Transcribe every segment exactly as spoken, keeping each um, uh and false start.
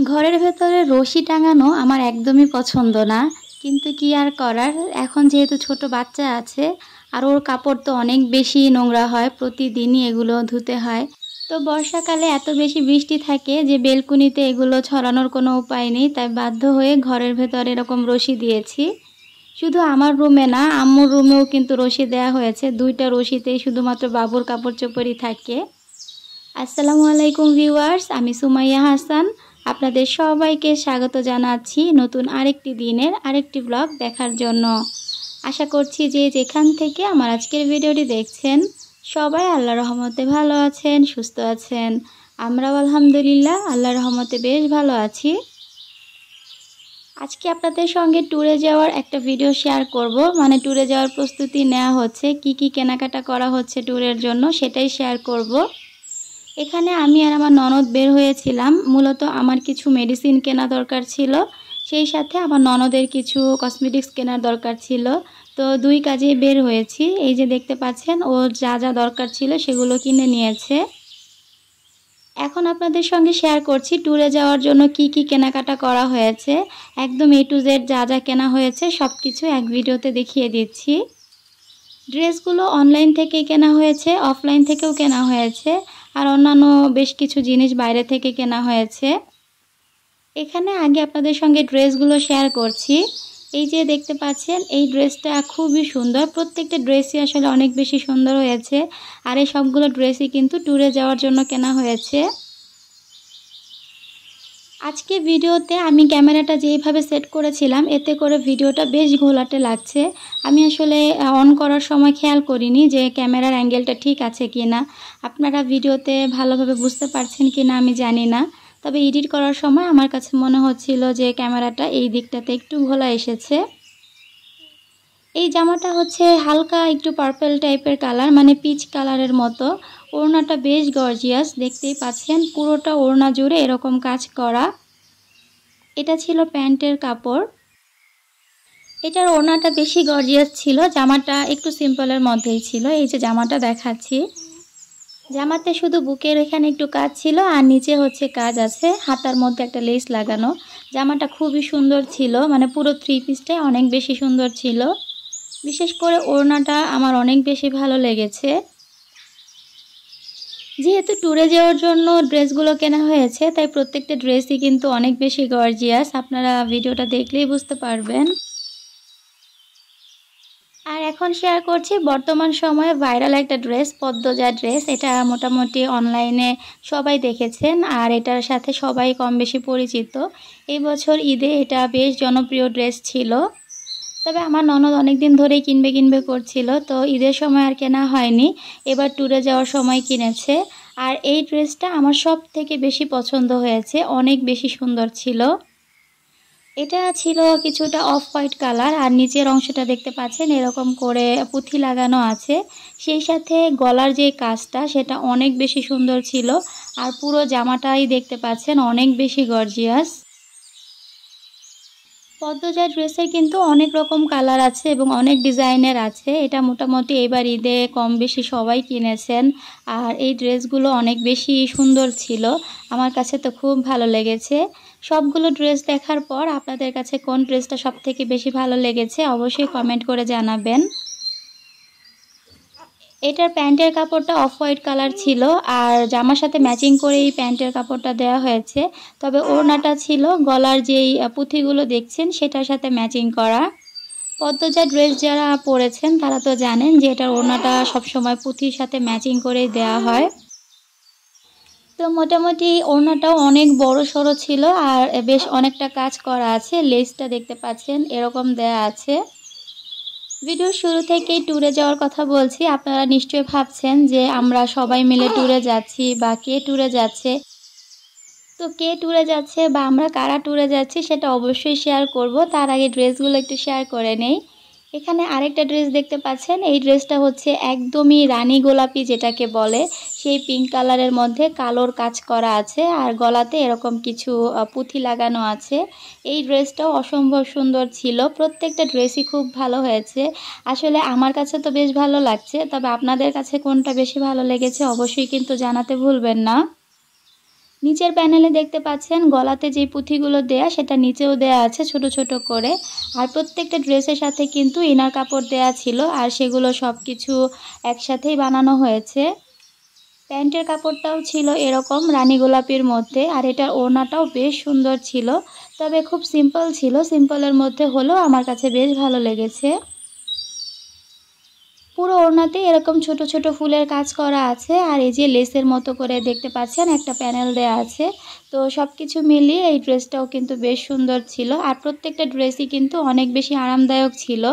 ঘরের ভেতরে রশি টাঙানো আমার একদমই পছন্দ না, কিন্তু কি আর করার। এখন যেহেতু ছোট বাচ্চা আছে আর ওর কাপড় তো অনেক বেশি নোংরা হয়, প্রতিদিনই এগুলো ধুতে হয়। তো বর্ষাকালে এত বেশি বৃষ্টি থাকে যে বেলকুনিতে এগুলো ছড়ানোর কোনো উপায় নেই, তাই বাধ্য হয়ে ঘরের ভেতরে এরকম রশি দিয়েছি। শুধু আমার রুমে না, আম্মুর রুমেও কিন্তু রশি দেওয়া হয়েছে। দুইটা রশিতেই শুধুমাত্র বাবুর কাপড় চোপড়ই থাকে। আসসালামু আলাইকুম ভিউয়ার্স, আমি সুমাইয়া হাসান। আপনাদের সবাইকে স্বাগত জানাচ্ছি নতুন আরেকটি দিনের আরেকটি ব্লগ দেখার জন্য। আশা করছি যে যেখান থেকে আমার আজকের ভিডিওটি দেখছেন সবাই আল্লাহর রহমতে ভালো আছেন, সুস্থ আছেন। আমরাও আলহামদুলিল্লাহ আল্লাহর রহমতে বেশ ভালো আছি। আজকে আপনাদের সঙ্গে ট্যুরে যাওয়ার একটা ভিডিও শেয়ার করব, মানে ট্যুরে যাওয়ার প্রস্তুতি নেওয়া হচ্ছে, কি কি কেনাকাটা করা হচ্ছে ট্যুরের জন্য সেটাই শেয়ার করব। এখানে আমি আর আমার ননদ বের হয়েছিলাম। মূলত আমার কিছু মেডিসিন কেনা দরকার ছিল, সেই সাথে আমার ননদের কিছু কসমেটিক্স কেনার দরকার ছিল। তো দুই কাজে বের হয়েছি। এই যে দেখতে পাচ্ছেন, ও যা যা দরকার ছিল সেগুলো কিনে নিয়েছে। এখন আপনাদের সঙ্গে শেয়ার করছি ট্যুরে যাওয়ার জন্য কি কি কেনাকাটা করা হয়েছে। একদম এ টু জেড যা যা কেনা হয়েছে সব কিছু এক ভিডিওতে দেখিয়ে দিচ্ছি। ড্রেসগুলো অনলাইন থেকে কেনা হয়েছে, অফলাইন থেকেও কেনা হয়েছে, আর অন্যান্য বেশ কিছু জিনিস বাইরে থেকে কেনা হয়েছে। এখানে আগে আপনাদের সঙ্গে ড্রেসগুলো শেয়ার করছি। এই যে দেখতে পাচ্ছেন, এই ড্রেসটা খুবই সুন্দর। প্রত্যেকটা ড্রেসই আসলে অনেক বেশি সুন্দর হয়েছে, আর এই সবগুলো ড্রেসই কিন্তু ট্যুরে যাওয়ার জন্য কেনা হয়েছে। আজকে ভিডিওতে আমি ক্যামেরাটা যেইভাবে সেট করেছিলাম, এতে করে ভিডিওটা বেশ ঘোলাটে লাগছে। আমি আসলে অন করার সময় খেয়াল করিনি যে ক্যামেরার অ্যাঙ্গেলটা ঠিক আছে কি না। আপনারা ভিডিওতে ভালোভাবে বুঝতে পারছেন কি না আমি জানি না, তবে এডিট করার সময় আমার কাছে মনে হচ্ছিল যে ক্যামেরাটা এই দিকটাতে একটু ঘোলা এসেছে। এই জামাটা হচ্ছে হালকা একটু পার্পল টাইপের কালার, মানে পিচ কালারের মতো। ওড়নাটা বেশ গর্জিয়াস, দেখতেই পাচ্ছেন পুরোটা ওড়না জুড়ে এরকম কাজ করা। এটা ছিল প্যান্টের কাপড়। এটার ওড়নাটা বেশি গর্জিয়াস ছিল, জামাটা একটু সিম্পলের মধ্যেই ছিল। এই যে জামাটা দেখাচ্ছি, জামাতে শুধু বুকের এখানে একটু কাজ ছিল, আর নিচে হচ্ছে কাজ আছে, হাতার মধ্যে একটা লেস লাগানো। জামাটা খুবই সুন্দর ছিল, মানে পুরো থ্রি পিসটাই অনেক বেশি সুন্দর ছিল। বিশেষ করে ওড়নাটা আমার অনেক বেশি ভালো লেগেছে। যেহেতু ট্যুরে যাওয়ার জন্য ড্রেসগুলো কেনা হয়েছে, তাই প্রত্যেকটা ড্রেসই কিন্তু অনেক বেশি গর্জিয়াস। আপনারা ভিডিওটা দেখলেই বুঝতে পারবেন। আর এখন শেয়ার করছি বর্তমান সময়ে ভাইরাল একটা ড্রেস, পদ্মজা ড্রেস। এটা মোটামুটি অনলাইনে সবাই দেখেছেন, আর এটার সাথে সবাই কম বেশি পরিচিত। এই বছর ঈদে এটা বেশ জনপ্রিয় ড্রেস ছিল। তবে আমার ননদ অনেক দিন ধরেই কিনবে কিনবে করছিল, তো ঈদের সময় আর কেনা হয়নি, এবার ট্যুরে যাওয়ার সময় কিনেছে। আর এই ড্রেসটা আমার সব থেকে বেশি পছন্দ হয়েছে, অনেক বেশি সুন্দর ছিল। এটা ছিল কিছুটা অফ হোয়াইট কালার, আর নিচের অংশটা দেখতে পাচ্ছেন এরকম করে পুঁথি লাগানো আছে। সেই সাথে গলার যে কাজটা সেটা অনেক বেশি সুন্দর ছিল, আর পুরো জামাটাই দেখতে পাচ্ছেন অনেক বেশি গর্জিয়াস। পদ্মজা ড্রেসের কিন্তু অনেক রকম কালার আছে এবং অনেক ডিজাইনের আছে। এটা মোটামুটি এবার ঈদে কম বেশি সবাই কিনেছেন, আর এই ড্রেসগুলো অনেক বেশি সুন্দর ছিল। আমার কাছে তো খুব ভালো লেগেছে। সবগুলো ড্রেস দেখার পর আপনাদের কাছে কোন ড্রেসটা সবথেকে বেশি ভালো লেগেছে অবশ্যই কমেন্ট করে জানাবেন। এটার প্যান্টের কাপড়টা অফ হোয়াইট কালার ছিল, আর জামার সাথে ম্যাচিং করে এই প্যান্টের কাপড়টা দেওয়া হয়েছে। তবে ওড়নাটা ছিল গলার যেই পুঁথিগুলো দেখছেন সেটার সাথে ম্যাচিং করা। পদ্মজা ড্রেস যারা পরেছেন তারা তো জানেন যে এটার ওড়নাটা সবসময় পুঁথির সাথে ম্যাচিং করেই দেওয়া হয়। তো মোটামুটি ওড়নাটাও অনেক বড় সড়ো ছিল, আর বেশ অনেকটা কাজ করা আছে। লেসটা দেখতে পাচ্ছেন এরকম দেয়া আছে। ভিডিওর শুরু থেকেই ট্যুরে যাওয়ার কথা বলছি, আপনারা নিশ্চয়ই ভাবছেন যে আমরা সবাই মিলে ট্যুরে যাচ্ছি বা কে ট্যুরে যাচ্ছে। তো কে ট্যুরে যাচ্ছে বা আমরা কারা ট্যুরে যাচ্ছি সেটা অবশ্যই শেয়ার করব। তার আগে ড্রেসগুলো একটু শেয়ার করে নেই। এখানে আরেকটা ড্রেস দেখতে পাচ্ছেন, এই ড্রেসটা হচ্ছে একদমই রানী গোলাপি যেটাকে বলে, সেই পিঙ্ক কালারের মধ্যে কালোর কাজ করা আছে, আর গলাতে এরকম কিছু পুঁথি লাগানো আছে। এই ড্রেসটাও অসম্ভব সুন্দর ছিল। প্রত্যেকটা ড্রেসই খুব ভালো হয়েছে। আসলে আমার কাছে তো বেশ ভালো লাগছে, তবে আপনাদের কাছে কোনটা বেশি ভালো লেগেছে অবশ্যই কিন্তু জানাতে ভুলবেন না। নিচের প্যানেলে দেখতে পাচ্ছেন গলাতে যে পুঁথিগুলো দেয়া সেটা নিচেও দেয়া আছে ছোট ছোট করে। আর প্রত্যেকটা ড্রেসের সাথে কিন্তু ইনার কাপড় দেয়া ছিল আর সেগুলো সব কিছু একসাথেই বানানো হয়েছে। প্যান্টের কাপড়টাও ছিল এরকম রানী গোলাপির মধ্যে আর এটার ওড়নাটাও বেশ সুন্দর ছিল, তবে খুব সিম্পল ছিল, সিম্পলের মধ্যে হলেও আমার কাছে বেশ ভালো লেগেছে। পুরো ওড়নাতে এরকম ছোট ছোট ফুলের কাজ করা আছে আর এই যে লেসের মতো করে দেখতে পাচ্ছেন একটা প্যানেল দেয়া আছে। তো সব কিছু মিলিয়ে এই ড্রেসটাও কিন্তু বেশ সুন্দর ছিল আর প্রত্যেকটা ড্রেসই কিন্তু অনেক বেশি আরামদায়ক ছিল।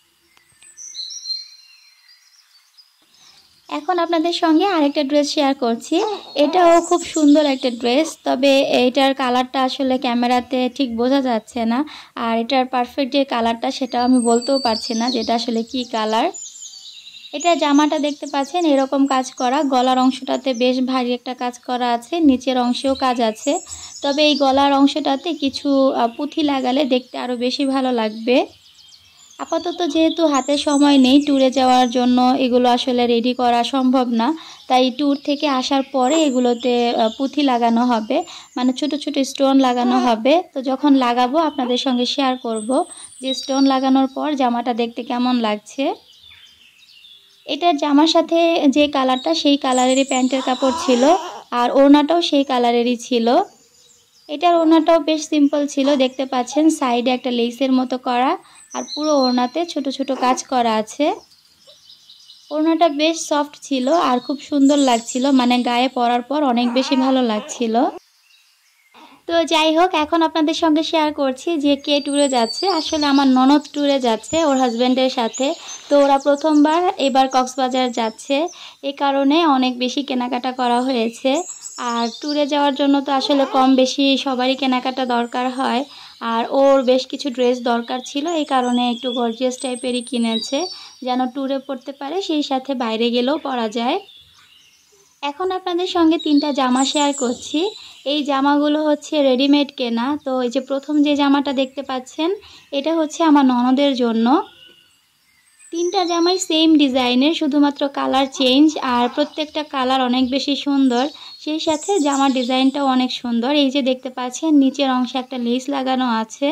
এখন আপনাদের সঙ্গে আরেকটা ড্রেস শেয়ার করছি। এটাও খুব সুন্দর একটা ড্রেস, তবে এইটার কালারটা আসলে ক্যামেরাতে ঠিক বোঝা যাচ্ছে না আর এটার পারফেক্ট যে কালারটা সেটাও আমি বলতেও পারছি না যেটা আসলে কি কালার। এটা জামাটা দেখতে পাচ্ছেন এরকম কাজ করা, গলার অংশটাতে বেশ ভারী একটা কাজ করা আছে, নিচের অংশেও কাজ আছে, তবে এই গলার অংশটাতে কিছু পুঁথি লাগালে দেখতে আরও বেশি ভালো লাগবে। আপাতত যেহেতু হাতে সময় নেই ট্যুরে যাওয়ার জন্য, এগুলো আসলে রেডি করা সম্ভব না, তাই ট্যুর থেকে আসার পরে এগুলোতে পুঁথি লাগানো হবে, মানে ছোট ছোট স্টোন লাগানো হবে। তো যখন লাগাবো আপনাদের সঙ্গে শেয়ার করব যে স্টোন লাগানোর পর জামাটা দেখতে কেমন লাগছে। এটার জামার সাথে যে কালারটা সেই কালারেরই প্যান্টের কাপড় ছিল আর ওড়নাটাও সেই কালারেরই ছিল। এটার ওড়নাটাও বেশ সিম্পল ছিল, দেখতে পাচ্ছেন সাইডে একটা লেসের মতো করা আর পুরো ওড়নাতে ছোট ছোট কাজ করা আছে। ওড়নাটা বেশ সফট ছিল আর খুব সুন্দর লাগছিল, মানে গায়ে পরার পর অনেক বেশি ভালো লাগছিল। তো যাই হোক, এখন আপনাদের সঙ্গে শেয়ার করছি যে কে ট্যুরে যাচ্ছে। আসলে আমার ননদ ট্যুরে যাচ্ছে ওর হাজব্যান্ডের সাথে। তো ওরা প্রথমবার এবার কক্সবাজার যাচ্ছে, এই কারণে অনেক বেশি কেনাকাটা করা হয়েছে। আর ট্যুরে যাওয়ার জন্য তো আসলে কম বেশি সবারই কেনাকাটা দরকার হয়, আর ওর বেশ কিছু ড্রেস দরকার ছিল, এই কারণে একটু গর্জিয়াস টাইপেরই কিনেছে যেন ট্যুরে পরতে পারে, সেই সাথে বাইরে গেলেও পরা যায়। এখন আপনাদের সঙ্গে তিনটা জামা শেয়ার করছি। এই জামাগুলো হচ্ছে রেডিমেড কেনা। তো এই যে প্রথম যে জামাটা দেখতে পাচ্ছেন এটা হচ্ছে আমার ননদের জন্য। তিনটা জামাই সেম ডিজাইনের, শুধুমাত্র কালার চেঞ্জ, আর প্রত্যেকটা কালার অনেক বেশি সুন্দর, সেই সাথে জামার ডিজাইনটাও অনেক সুন্দর। এই যে দেখতে পাচ্ছেন নিচের অংশে একটা লেস লাগানো আছে।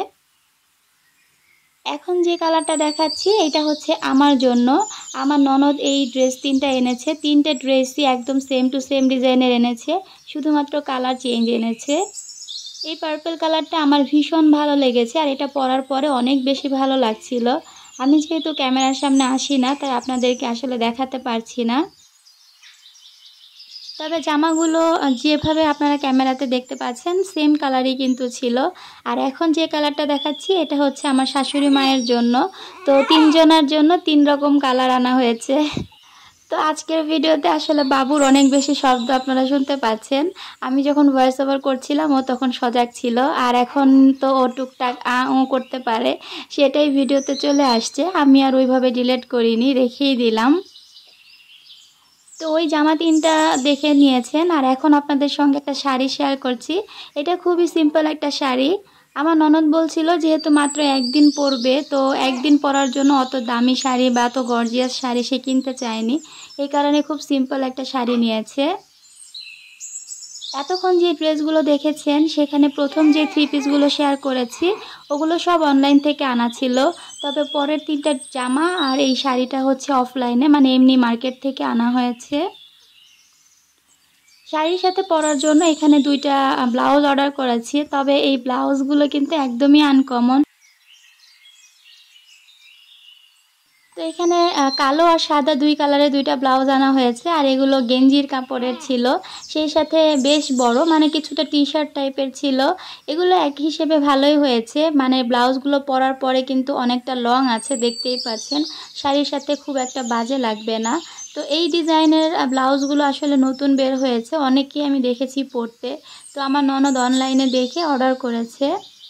এখন যে কালারটা দেখাচ্ছি এটা হচ্ছে আমার জন্য। আমার ননদ এই ড্রেস তিনটা এনেছে, তিনটে ড্রেসই একদম সেম টু সেম ডিজাইনের এনেছে, শুধুমাত্র কালার চেঞ্জ এনেছে। এই পার্পল কালারটা আমার ভীষণ ভালো লেগেছে আর এটা পরার পরে অনেক বেশি ভালো লাগছিল। আমি যেহেতু ক্যামেরার সামনে আসি না তাই আপনাদেরকে আসলে দেখাতে পারছি না, তবে জামাগুলো যেভাবে আপনারা ক্যামেরাতে দেখতে পাচ্ছেন সেম কালারই কিন্তু ছিল। আর এখন যে কালারটা দেখাচ্ছি এটা হচ্ছে আমার শাশুড়ি মায়ের জন্য। তো তিনজনের জন্য তিন রকম কালার আনা হয়েছে। তো আজকের ভিডিওতে আসলে বাবুর অনেক বেশি শব্দ আপনারা শুনতে পাচ্ছেন। আমি যখন ভয়েস ওভার করছিলাম ও তখন সজাগ ছিল, আর এখন তো ও টুকটাক আ ও করতে পারে, সেটাই ভিডিওতে চলে আসছে। আমি আর ওইভাবে ডিলিট করিনি, রেখেই দিলাম। তো ওই জামা তিনটা দেখে নিয়েছেন, আর এখন আপনাদের সঙ্গে একটা শাড়ি শেয়ার করছি। এটা খুবই সিম্পল একটা শাড়ি। আমার ননদ বলছিল যেহেতু মাত্র একদিন পরবে, তো একদিন পরার জন্য অত দামি শাড়ি বা অত গর্জিয়াস শাড়ি সে কিনতে চায়নি, এই কারণে খুব সিম্পল একটা শাড়ি নিয়েছে। এতক্ষণ যে ড্রেসগুলো দেখেছেন সেখানে প্রথম যে থ্রি পিসগুলো শেয়ার করেছি ওগুলো সব অনলাইন থেকে আনা ছিল, তবে পরের তিনটা জামা আর এই শাড়িটা হচ্ছে অফলাইনে, মানে এমনি মার্কেট থেকে আনা হয়েছে। শাড়ির সাথে পরার জন্য এখানে দুইটা ব্লাউজ অর্ডার করেছি, তবে এই ব্লাউজগুলো কিন্তু একদমই আনকমন। তো এখানে কালো আর সাদা দুই কালারের দুইটা ব্লাউজ আনা হয়েছে, আর এগুলো গেঞ্জির কাপড়ের ছিল, সেই সাথে বেশ বড়, মানে কিছুটা টি শার্ট টাইপের ছিল। এগুলো এক হিসেবে ভালোই হয়েছে, মানে ব্লাউজগুলো পরার পরে কিন্তু অনেকটা লং আছে, দেখতেই পাচ্ছেন, শাড়ির সাথে খুব একটা বাজে লাগবে না। তো এই ডিজাইনের ব্লাউজগুলো আসলে নতুন বের হয়েছে, অনেকেই আমি দেখেছি পরতে, তো আমার ননদ অনলাইনে দেখে অর্ডার করেছে।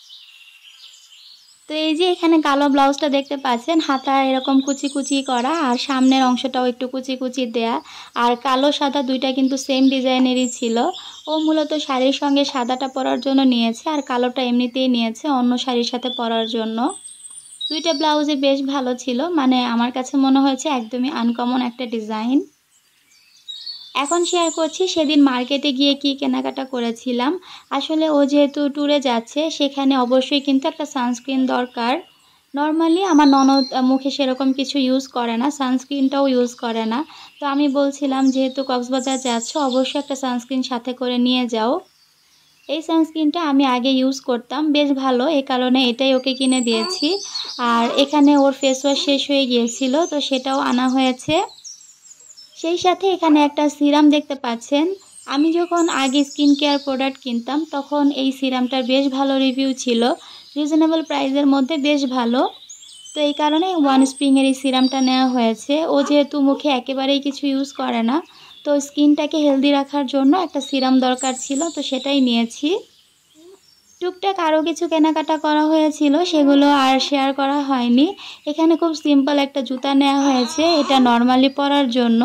তো এই যে এখানে কালো ব্লাউজটা দেখতে পাচ্ছেন, হাতা এরকম কুচি কুচি করা আর সামনের অংশটাও একটু কুচি কুচি দেয়া, আর কালো সাদা দুইটা কিন্তু সেম ডিজাইনেরই ছিল। ও মূলত শাড়ির সঙ্গে সাদাটা পরার জন্য নিয়েছে আর কালোটা এমনিতেই নিয়েছে অন্য শাড়ির সাথে পরার জন্য। দুইটা ব্লাউজে বেশ ভালো ছিল, মানে আমার কাছে মনে হয়েছে একদমই আনকমন একটা ডিজাইন। এখন শেয়ার করছি সেদিন মার্কেটে গিয়ে কি কেনাকাটা করেছিলাম। আসলে ও যেহেতু ট্যুরে যাচ্ছে সেখানে অবশ্যই কিন্তু একটা সানস্ক্রিন দরকার। নর্মালি আমার ননদ মুখে সেরকম কিছু ইউজ করে না, সানস্ক্রিনটাও ইউজ করে না। তো আমি বলছিলাম যেহেতু কক্সবাজার যাচ্ছ অবশ্যই একটা সানস্ক্রিন সাথে করে নিয়ে যাও। এই সানস্ক্রিনটা আমি আগে ইউজ করতাম, বেশ ভালো, এই কারণে এটাই ওকে কিনে দিয়েছি। আর এখানে ওর ফেস ওয়াশ শেষ হয়ে গিয়েছিল, তো সেটাও আনা হয়েছে। সেই সাথে এখানে একটা সিরাম দেখতে পাচ্ছেন। আমি যখন আগে স্কিন কেয়ার প্রোডাক্ট কিনতাম তখন এই সিরামটার বেশ ভালো রিভিউ ছিল, রিজনেবল প্রাইসের মধ্যে বেশ ভালো। তো এই কারণে ওয়ান স্প্রিংয়ের এই সিরামটা নেওয়া হয়েছে। ও যেহেতু মুখে একেবারেই কিছু ইউজ করে না, তো স্কিনটাকে হেলদি রাখার জন্য একটা সিরাম দরকার ছিল, তো সেটাই নিয়েছি। টুকটাক আরও কিছু কেনাকাটা করা হয়েছিল, সেগুলো আর শেয়ার করা হয়নি। এখানে খুব সিম্পল একটা জুতা নেওয়া হয়েছে, এটা নর্মালি পরার জন্য।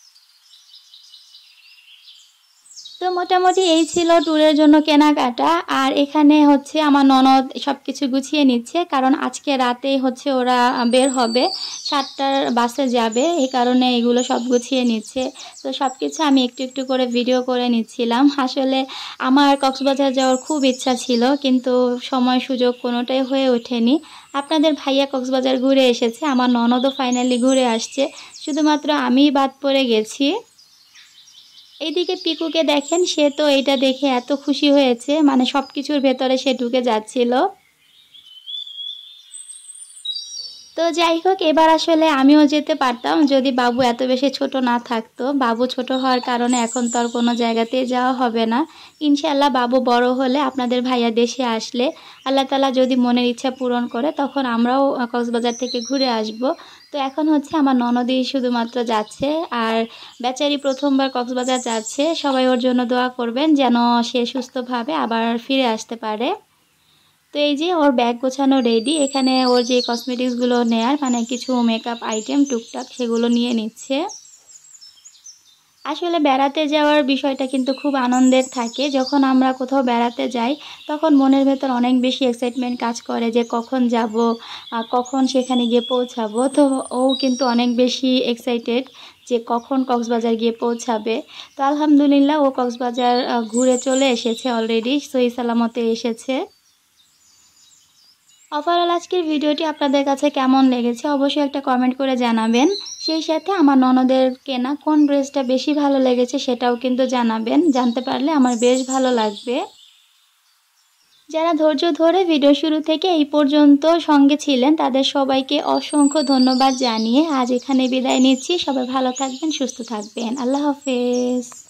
তো মোটামুটি এই ছিল ট্যুরের জন্য কেনাকাটা। আর এখানে হচ্ছে আমার ননদ সব কিছু গুছিয়ে নিচ্ছে, কারণ আজকে রাতেই হচ্ছে ওরা বের হবে, সাতটার বাসে যাবে, এই কারণে এগুলো সব গুছিয়ে নিচ্ছে। তো সব কিছু আমি একটু একটু করে ভিডিও করে নিচ্ছিলাম। আসলে আমার কক্সবাজার যাওয়ার খুব ইচ্ছা ছিল, কিন্তু সময় সুযোগ কোনোটাই হয়ে ওঠেনি। আপনাদের ভাইয়া কক্সবাজার ঘুরে এসেছে, আমার ননদও ফাইনালি ঘুরে আসছে, শুধুমাত্র আমিই বাদ পড়ে গেছি। এইদিকে পিকুকে দেখেন, সে তো এটা দেখে এত খুশি হয়েছে, মানে সব কিছুর ভেতরে সে ঢুকে যাচ্ছিল। তো যাই হোক, এবার আসলে আমিও যেতে পারতাম যদি বাবু এত বেশি ছোট না থাকতো। বাবু ছোট হওয়ার কারণে এখন তো আর কোনো জায়গাতে যাওয়া হবে না। ইনশাআল্লাহ বাবু বড় হলে, আপনাদের ভাইয়া দেশে আসলে, আল্লাহ তাআলা যদি মনের ইচ্ছা পূরণ করে, তখন আমরাও কক্সবাজার থেকে ঘুরে আসব। তো এখন হচ্ছে আমার ননদই শুধুমাত্র যাচ্ছে, আর বেচারি প্রথমবার কক্সবাজার যাচ্ছে। সবাই ওর জন্য দোয়া করবেন যেন সে সুস্থভাবে আবার ফিরে আসতে পারে। তো এই যে ওর ব্যাগ গোছানো রেডি, এখানে ওর যে কসমেটিক্সগুলো নেয়ার, মানে কিছু মেকআপ আইটেম টুকটাক সেগুলো নিয়ে নিচ্ছে। আসলে বেড়াতে যাওয়ার বিষয়টা কিন্তু খুব আনন্দের থাকে। যখন আমরা কোথাও বেড়াতে যাই তখন মনের ভেতর অনেক বেশি এক্সাইটমেন্ট কাজ করে যে কখন যাব, কখন সেখানে গিয়ে পৌঁছাবো। তো ও কিন্তু অনেক বেশি এক্সাইটেড যে কখন কক্সবাজার গিয়ে পৌঁছাবে। তো আলহামদুলিল্লাহ ও কক্সবাজার ঘুরে চলে এসেছে, অলরেডি সহি সালামতে এসেছে। ওভারঅল আজকের ভিডিওটি আপনাদের কাছে কেমন লেগেছে অবশ্যই একটা কমেন্ট করে জানাবেন। সেই সাথে আমার ননদের কেনা কোন ড্রেসটা বেশি ভালো লেগেছে সেটাও কিন্তু জানাবেন, জানতে পারলে আমার বেশ ভালো লাগবে। যারা ধৈর্য ধরে ভিডিও শুরু থেকে এই পর্যন্ত সঙ্গে ছিলেন তাদের সবাইকে অসংখ্য ধন্যবাদ জানিয়ে আজ এখানে বিদায় নিচ্ছি। সবাই ভালো থাকবেন, সুস্থ থাকবেন। আল্লাহ হাফেজ।